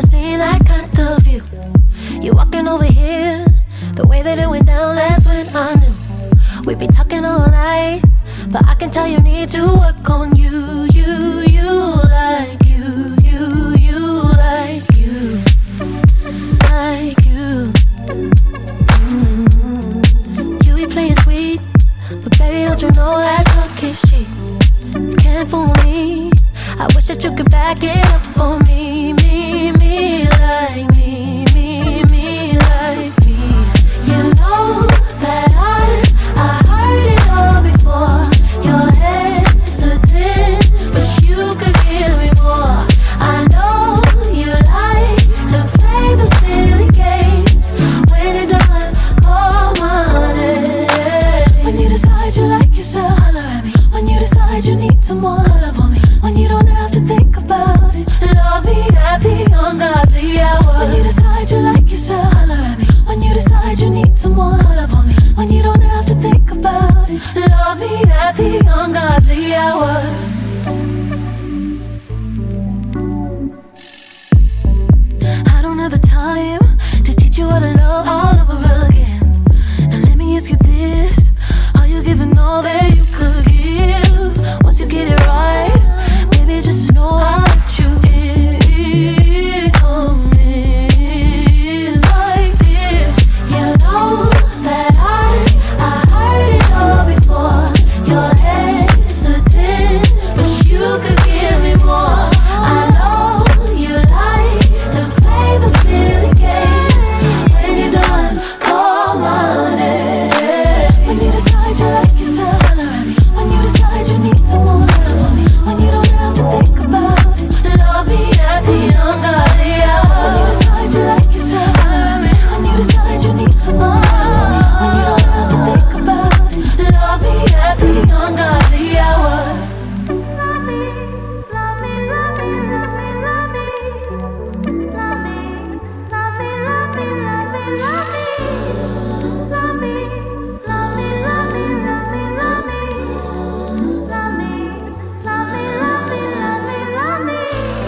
never seen that kind of view. You walking over here, the way that it went down, that's when I knew we'd be talking all night. But I can tell you need to work on you, like you, like you, like you. You be playing sweet, but baby, don't you know that talk is cheap? You can't fool me. I wish that you could back it up for me, like me, like me. You know that I heard it all before. You're hesitant, but you could give me more. I know you like to play the silly games. When you're done, call my name. When you decide you like yourself, holler at me. When you decide you need someone, call up on me. When you don't have to think about it, love me at the ungodly hour. When you decide you like yourself, holler at me. When you decide you need someone, call up on me. When you don't have to think about it, love me at the ungodly hour. I don't have the time to teach you how to love all over again. Now let me ask you this: are you giving all that you could give? Once you get it right, baby, just know I'll let you in. Come in like this. You know that I heard it all before. You're hesitant, but you could give me more. I know you like to play the silly games. When you're done, call my name. When you decide you like yourself, holler at me. When you decide you need someone, love on me. When you don't have to think about it, love me at the ungodly hour. When you decide you like yourself, holler at me. When you decide you need someone, love on me. When you don't have to think about it, love me at the ungodly hour. Love me, love me, love me, love me, love me, love me, love me, love me, love me, love me, love me, love me, love me, love me, love me, love me, love me, love me, love me, love me.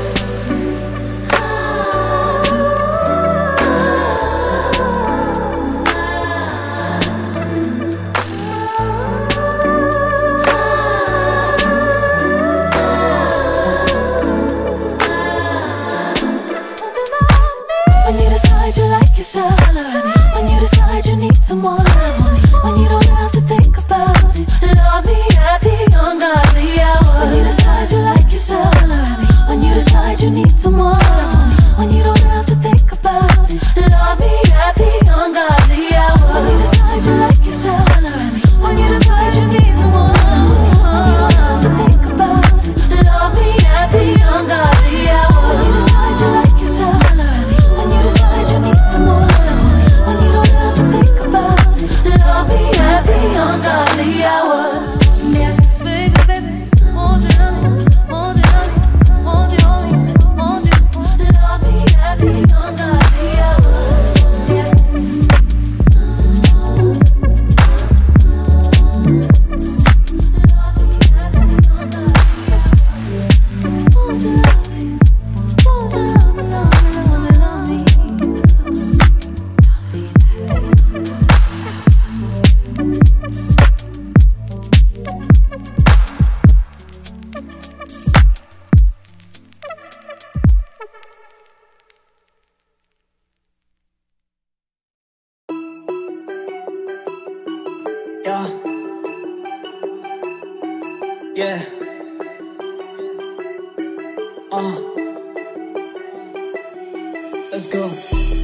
When you decide you like yourself, holler at me. When you decide you need someone, love on me. When you don't have to think about it, love me at the ungodly hour. When you decide you like yourself, holler at me. When you decide you need someone, love on me. When you don't have to think about it, love me at the ungodly hour. When you decide you like yourself, holler at me. When you decide you need someone, love on me. When you don't have to think about it, love me at the ungodly hour. When you decide you like yourself, holler at me. When you decide you need someone, love on me. When you don't have to think about it, love me at the ungodly hour. Yeah, baby, baby, hold it on me, hold it on me, hold it on me, hold it. Love me at the ungodly hour. Yeah. Yeah. Let's go.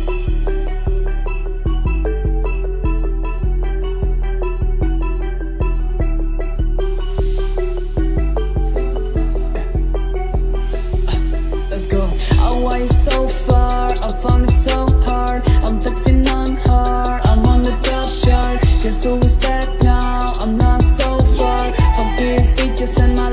Let's go. Oh, why so far? I found it so hard. I'm flexing on her. I'm on the top chart. Guess who is back now? I'm not so far from these bitches and my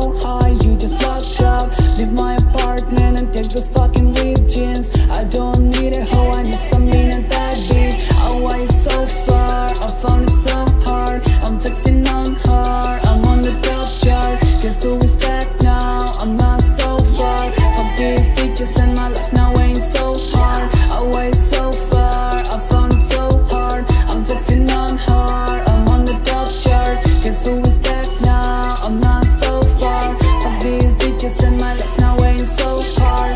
so high, you just locked up. Leave my apartment and take those fucking ripped jeans. I don't need a hoe, I need some lean and that beat. Oh, why is so far? I found it so hard. I'm texting on her, I'm on the top chart. Guess who is back now? I'm not so far. Fuck these bitches and my life now ain't so hard. Oh, why is so far? I found it so hard. I'm texting on her, I'm on the top chart. Guess who is back now? I'm not so far. Fuck these bitches and my life now ain't so hard.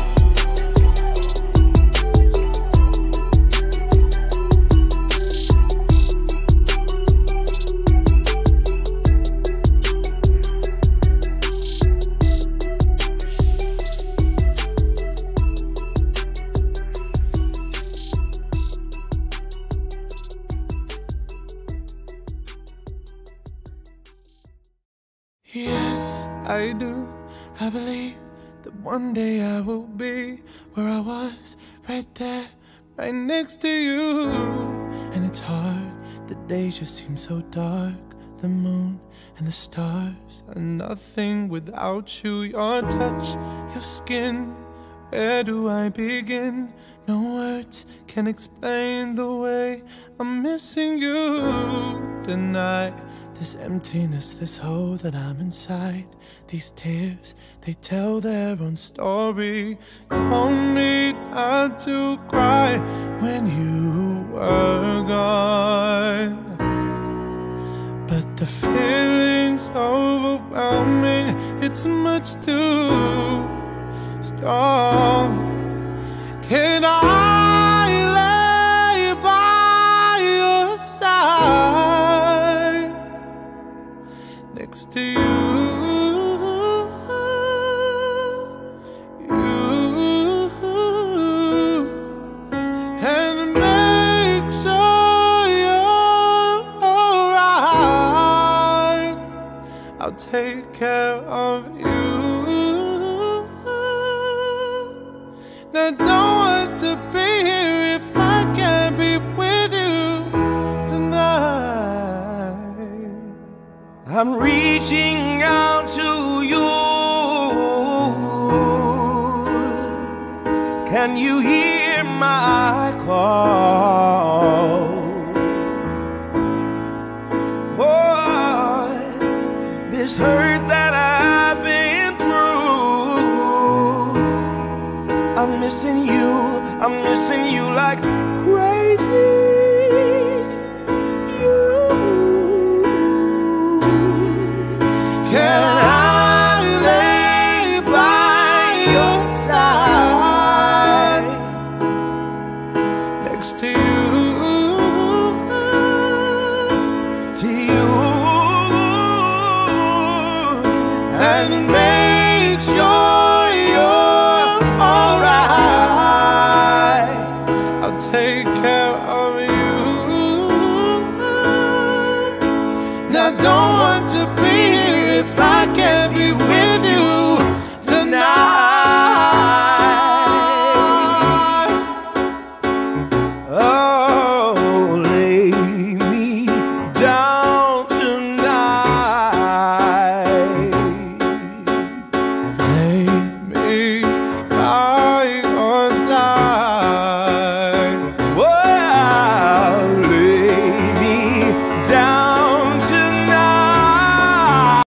Yes, I do. I believe that one day I will be where I was, right there, right next to you. And it's hard, the days just seem so dark. The moon and the stars are nothing without you. Your touch, your skin, where do I begin? No words can explain the way I'm missing you tonight. This emptiness, this hole that I'm inside. These tears, they tell their own story. Told me not to cry when you were gone. But the feeling's overwhelming. It's much too strong. Can I lay by your side next to you, and make sure you're alright? I'll take care of you. Now don't want to be here if I can't be with you tonight. I'm reaching out to you. Can you hear my call? Boy, this hurt that I've been through, I'm missing you like crazy. Can I lay by your side next to you, and